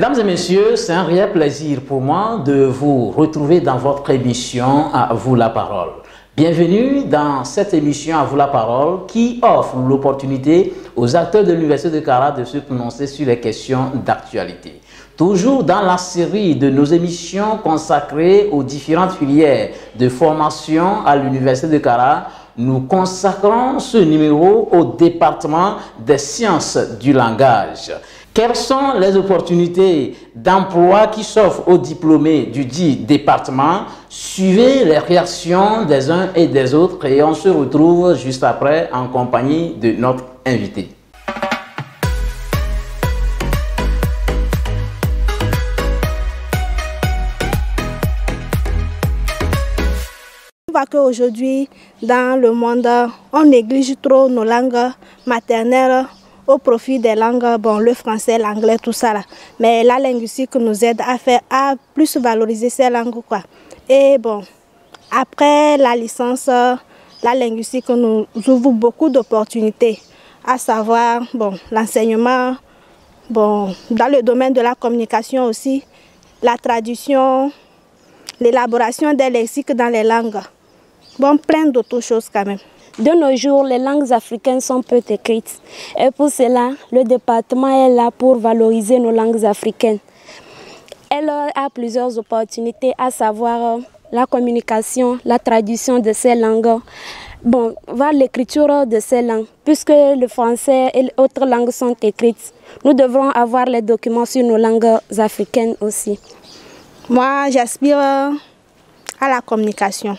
Mesdames et messieurs, c'est un réel plaisir pour moi de vous retrouver dans votre émission À vous la parole. Bienvenue dans cette émission À vous la parole qui offre l'opportunité aux acteurs de l'Université de Kara de se prononcer sur les questions d'actualité. Toujours dans la série de nos émissions consacrées aux différentes filières de formation à l'Université de Kara, nous consacrons ce numéro au département des sciences du langage. Quelles sont les opportunités d'emploi qui s'offrent aux diplômés du dit département? Suivez les réactions des uns et des autres et on se retrouve juste après en compagnie de notre invité. On voit qu'aujourd'hui, dans le monde, on néglige trop nos langues maternelles au profit des langues, bon, le français, l'anglais, tout ça là. Mais la linguistique nous aide à plus valoriser ces langues, quoi. Et bon, après la licence, la linguistique nous ouvre beaucoup d'opportunités, à savoir, bon, l'enseignement, bon, dans le domaine de la communication aussi, la traduction, l'élaboration des lexiques dans les langues. Bon, plein d'autres choses quand même. De nos jours, les langues africaines sont peu écrites. Et pour cela, le département est là pour valoriser nos langues africaines. Elle a plusieurs opportunités, à savoir la communication, la traduction de ces langues, bon, l'écriture de ces langues. Puisque le français et autres langues sont écrites, nous devrons avoir les documents sur nos langues africaines aussi. Moi, j'aspire à la communication.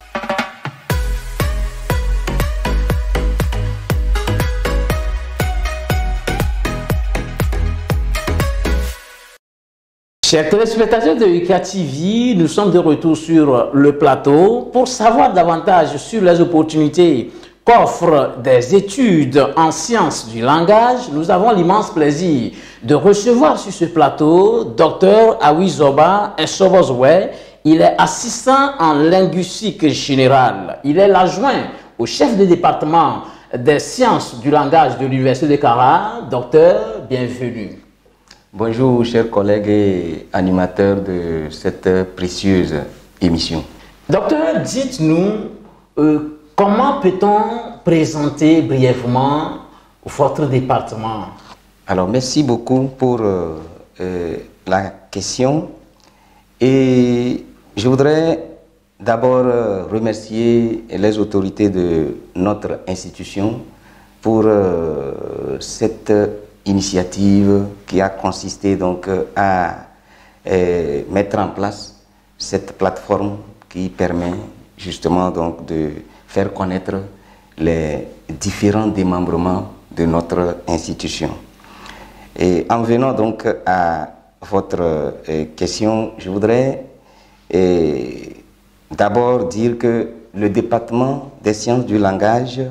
Chers téléspectateurs de UCA TV, nous sommes de retour sur le plateau pour savoir davantage sur les opportunités qu'offrent des études en sciences du langage. Nous avons l'immense plaisir de recevoir sur ce plateau Dr Awizoba Esobozwe. Il est assistant en linguistique générale. Il est l'adjoint au chef de département des sciences du langage de l'Université de Kara. Docteur, bienvenue. Bonjour chers collègues et animateurs de cette précieuse émission. Docteur, dites-nous comment peut-on présenter brièvement votre département? Alors merci beaucoup pour la question et je voudrais d'abord remercier les autorités de notre institution pour cette initiative qui a consisté donc à mettre en place cette plateforme qui permet justement donc de faire connaître les différents démembrements de notre institution. Et en venant donc à votre question, je voudrais d'abord dire que le département des sciences du langage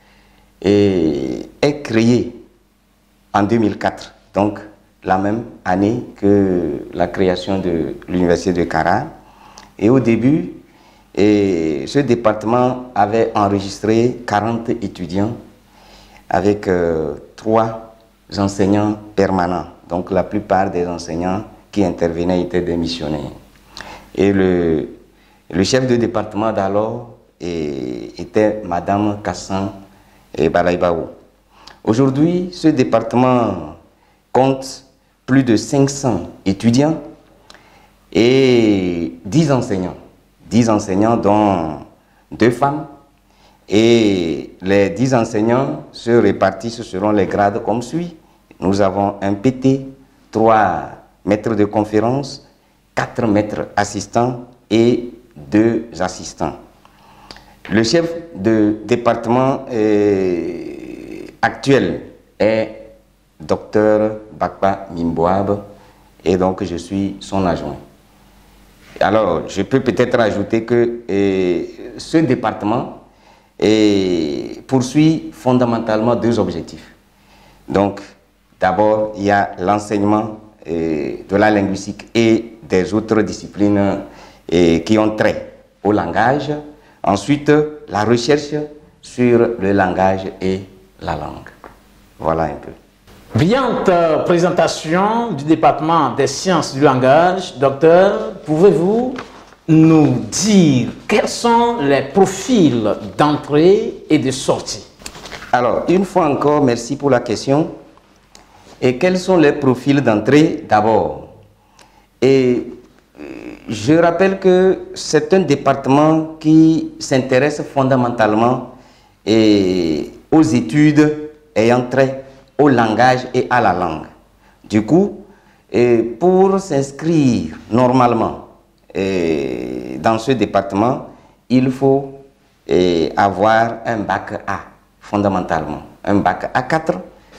est créé en 2004, donc la même année que la création de l'Université de Kara. Et au début, ce département avait enregistré 40 étudiants avec 3 enseignants permanents. Donc la plupart des enseignants qui intervenaient étaient démissionnaires. Et le chef de département d'alors était Madame Kassan Balaïbaou. Aujourd'hui, ce département compte plus de 500 étudiants et 10 enseignants. 10 enseignants dont 2 femmes. Et les 10 enseignants se répartissent selon les grades comme suit. Nous avons un PT, 3 maîtres de conférence, 4 maîtres assistants et 2 assistants. Le chef de département actuel est Dr Bakpa Mimboab et donc je suis son adjoint. Alors, je peux peut-être ajouter que ce département poursuit fondamentalement 2 objectifs. Donc, d'abord, il y a l'enseignement de la linguistique et des autres disciplines qui ont trait au langage. Ensuite, la recherche sur le langage et la langue. Voilà un peu. Brillante présentation du département des sciences du langage. Docteur, pouvez-vous nous dire quels sont les profils d'entrée et de sortie? Alors, une fois encore, merci pour la question. Et quels sont les profils d'entrée d'abord? Et je rappelle que c'est un département qui s'intéresse fondamentalement aux études ayant trait au langage et à la langue. Du coup, pour s'inscrire normalement dans ce département, il faut avoir un bac A, fondamentalement, un bac A4.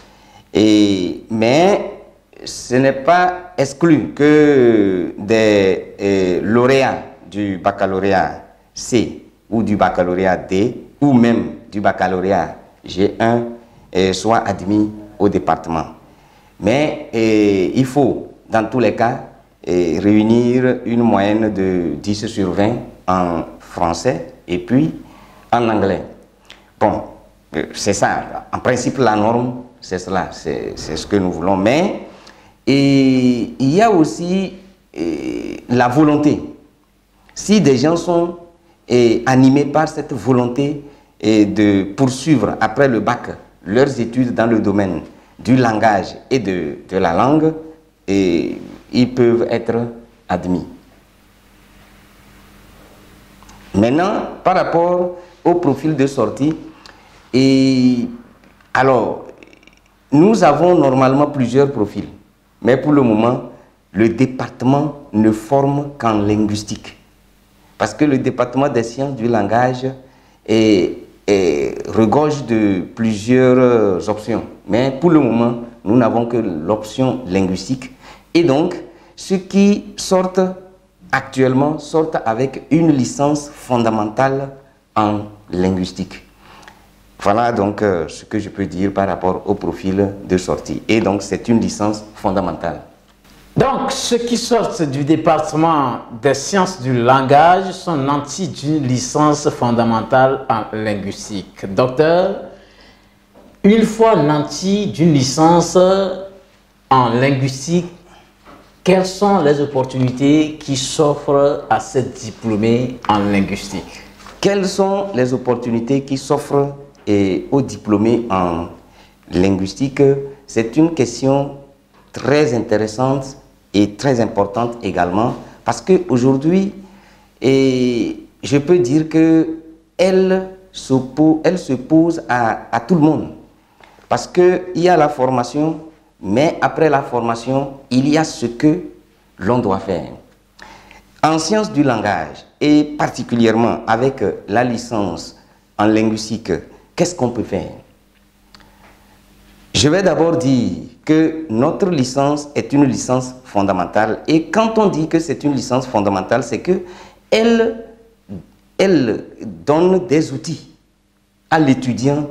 Mais ce n'est pas exclu que des lauréats du baccalauréat C ou du baccalauréat D ou même du baccalauréat G1 soient admis au département. Mais il faut, dans tous les cas, réunir une moyenne de 10 sur 20 en français et puis en anglais. Bon, c'est ça. En principe, la norme, c'est cela, c'est ce que nous voulons. Mais il y a aussi la volonté. Si des gens sont animés par cette volonté de poursuivre après le bac leurs études dans le domaine du langage et de la langue, ils peuvent être admis. Maintenant, par rapport au profil de sortie, alors, nous avons normalement plusieurs profils, mais pour le moment, le département ne forme qu'en linguistique. Parce que le département des sciences du langage regorge de plusieurs options. Mais pour le moment, nous n'avons que l'option linguistique. Et donc, ceux qui sortent actuellement sortent avec une licence fondamentale en linguistique. Voilà donc ce que je peux dire par rapport au profil de sortie. Et donc, c'est une licence fondamentale. Donc, ceux qui sortent du département des sciences du langage sont nantis d'une licence fondamentale en linguistique. Docteur, une fois nantis d'une licence en linguistique, quelles sont les opportunités qui s'offrent à ces diplômés en linguistique? Quelles sont les opportunités qui s'offrent aux diplômés en linguistique? C'est une question très intéressante et très importante également, parce qu'aujourd'hui, je peux dire qu'elle se pose à tout le monde. Parce qu'il y a la formation, mais après la formation, il y a ce que l'on doit faire. En sciences du langage, et particulièrement avec la licence en linguistique, qu'est-ce qu'on peut faire? Je vais d'abord dire que notre licence est une licence fondamentale. Et quand on dit que c'est une licence fondamentale, c'est qu'elle donne des outils à l'étudiant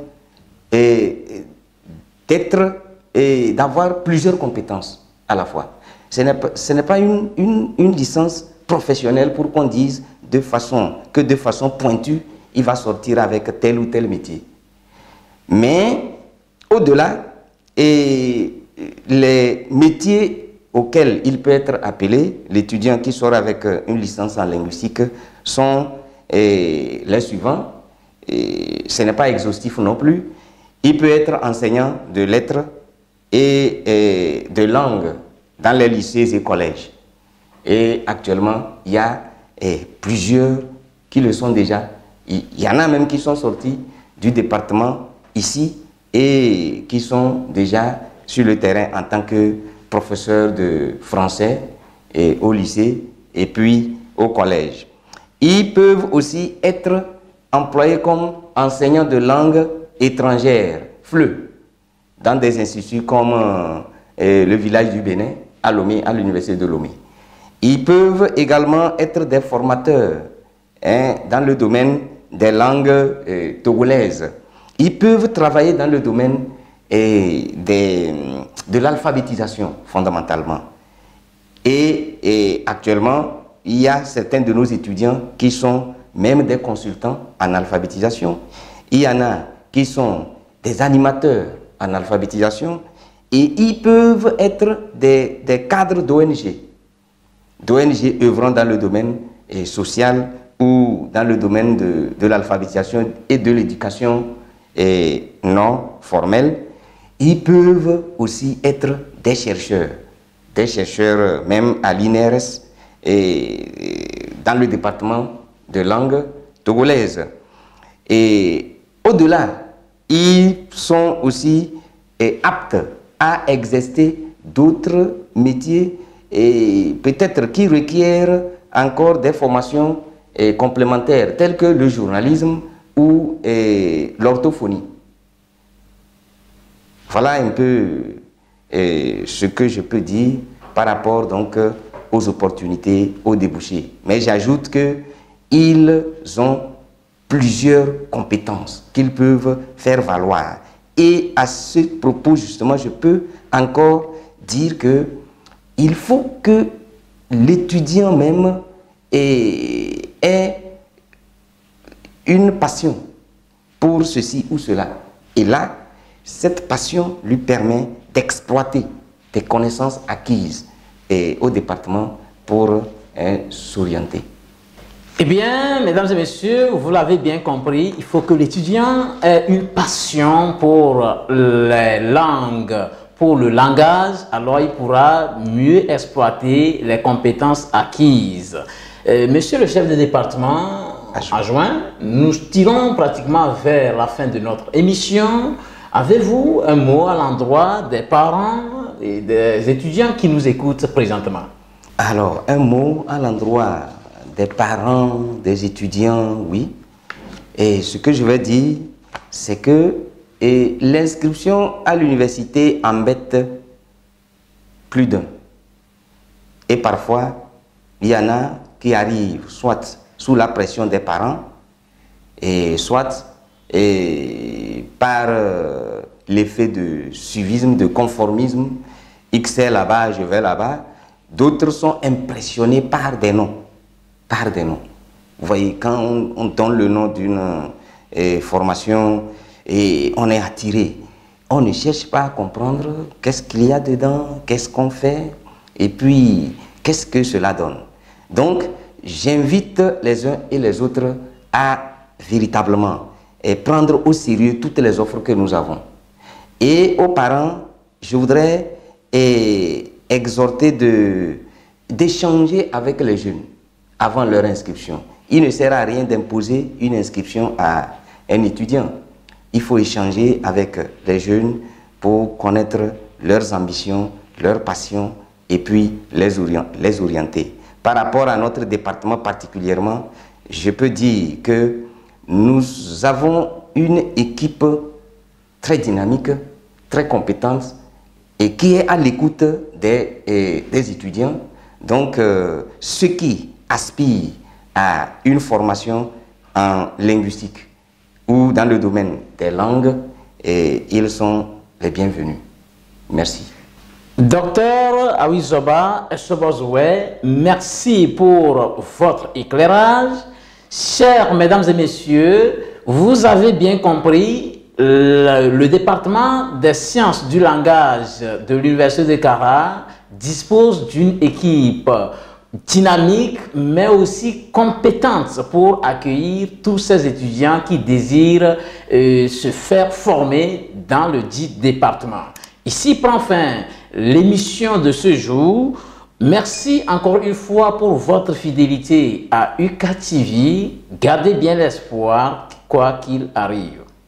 d'avoir plusieurs compétences à la fois. Ce n'est pas une licence professionnelle pour qu'on dise de façon pointue, il va sortir avec tel ou tel métier. Mais au-delà, les métiers auxquels il peut être appelé, l'étudiant qui sort avec une licence en linguistique, sont les suivants. Ce n'est pas exhaustif non plus. Il peut être enseignant de lettres et de langue dans les lycées et collèges. Et actuellement, il y a plusieurs qui le sont déjà. Il y en a même qui sont sortis du département ici et qui sont déjà sur le terrain en tant que professeurs de français au lycée et puis au collège. Ils peuvent aussi être employés comme enseignants de langue étrangère, FLE, dans des instituts comme le village du Bénin, à Lomé, à l'université de Lomé. Ils peuvent également être des formateurs dans le domaine des langues togolaises. Ils peuvent travailler dans le domaine de l'alphabétisation, fondamentalement. Et actuellement, il y a certains de nos étudiants qui sont même des consultants en alphabétisation. Il y en a qui sont des animateurs en alphabétisation. et ils peuvent être des cadres d'ONG. D'ONG œuvrant dans le domaine social ou dans le domaine de l'alphabétisation et de l'éducation non formelle. Ils peuvent aussi être des chercheurs même à l'INRS et dans le département de langue togolaise. Et au-delà, ils sont aussi aptes à exercer d'autres métiers et peut-être qui requièrent encore des formations complémentaires telles que le journalisme ou l'orthophonie. Voilà un peu ce que je peux dire par rapport donc aux opportunités, aux débouchés. Mais j'ajoute qu'ils ont plusieurs compétences qu'ils peuvent faire valoir. Et à ce propos, justement, je peux encore dire qu'il faut que l'étudiant même ait une passion pour ceci ou cela. Et là, cette passion lui permet d'exploiter des connaissances acquises au département pour s'orienter. Eh bien, mesdames et messieurs, vous l'avez bien compris, il faut que l'étudiant ait une passion pour les langues, pour le langage, alors il pourra mieux exploiter les compétences acquises. Monsieur le chef de département adjoint, nous tirons pratiquement vers la fin de notre émission. Avez-vous un mot à l'endroit des parents et des étudiants qui nous écoutent présentement? Alors, un mot à l'endroit des parents, des étudiants, oui. Et ce que je veux dire, c'est que l'inscription à l'université embête plus d'un. Et parfois, il y en a qui arrivent soit sous la pression des parents, et soit par l'effet de suivisme, de conformisme. X est là-bas, je vais là-bas. D'autres sont impressionnés par des noms. Par des noms. Vous voyez, quand on donne le nom d'une formation et on est attiré, on ne cherche pas à comprendre qu'est-ce qu'il y a dedans, qu'est-ce qu'on fait et puis qu'est-ce que cela donne. Donc, j'invite les uns et les autres à véritablement prendre au sérieux toutes les offres que nous avons. Et aux parents, je voudrais exhorter d'échanger avec les jeunes avant leur inscription. Il ne sert à rien d'imposer une inscription à un étudiant. Il faut échanger avec les jeunes pour connaître leurs ambitions, leurs passions et puis les orienter. Par rapport à notre département particulièrement, je peux dire que nous avons une équipe très dynamique, très compétente et qui est à l'écoute des étudiants. Donc, ceux qui aspirent à une formation en linguistique ou dans le domaine des langues, ils sont les bienvenus. Merci. Docteur Awizoba Essobozoué, merci pour votre éclairage. Chers mesdames et messieurs, vous avez bien compris, le département des sciences du langage de l'Université de Kara dispose d'une équipe dynamique, mais aussi compétente pour accueillir tous ces étudiants qui désirent se faire former dans le dit département. Ici prend fin l'émission de ce jour. Merci encore une fois pour votre fidélité à UCATV. Gardez bien l'espoir, quoi qu'il arrive.